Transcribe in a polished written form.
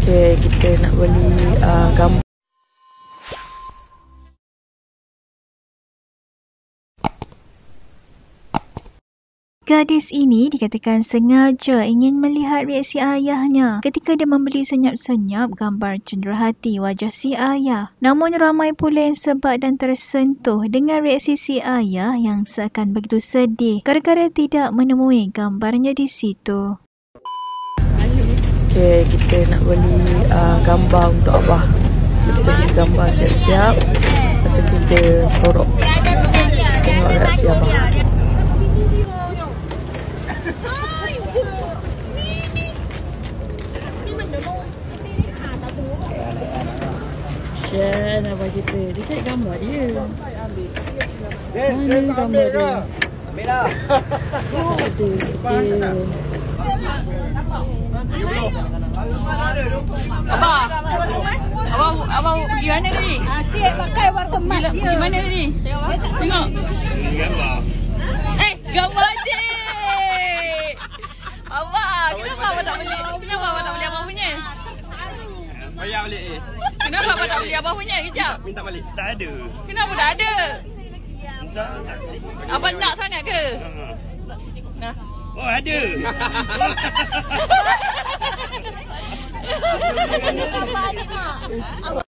Okay, kita nak beli gambar. Gadis ini dikatakan sengaja ingin melihat reaksi ayahnya ketika dia membeli senyap-senyap gambar cenderahati wajah si ayah. Namun ramai pula yang sebab dan tersentuh dengan reaksi si ayah yang seakan begitu sedih gara-gara tidak menemui gambarnya di situ. Okay, kita nak beli gambar untuk abah. Kita beli gambar siap-siap. Lepas tu kita sorok. Tengok reaksi abah. Syan abah kita. Dia cari gambar dia. Mana gambar dia? Ambil lah. Aduh, okay. Abang pergi mana tadi? Asyik pakai warna emas dia. Pergi mana tadi? Tengok. Gambar adik. Abang, kenapa abang tak beli? Kenapa abang tak beli abang punya? Bayar balik Kenapa abang tak beli abang punya? Kejap. Minta balik. Tak ada. Kenapa tak ada? Minta tak balik. Abang nak sangat ke? Nah. Oh, ada. Gambar adik mak.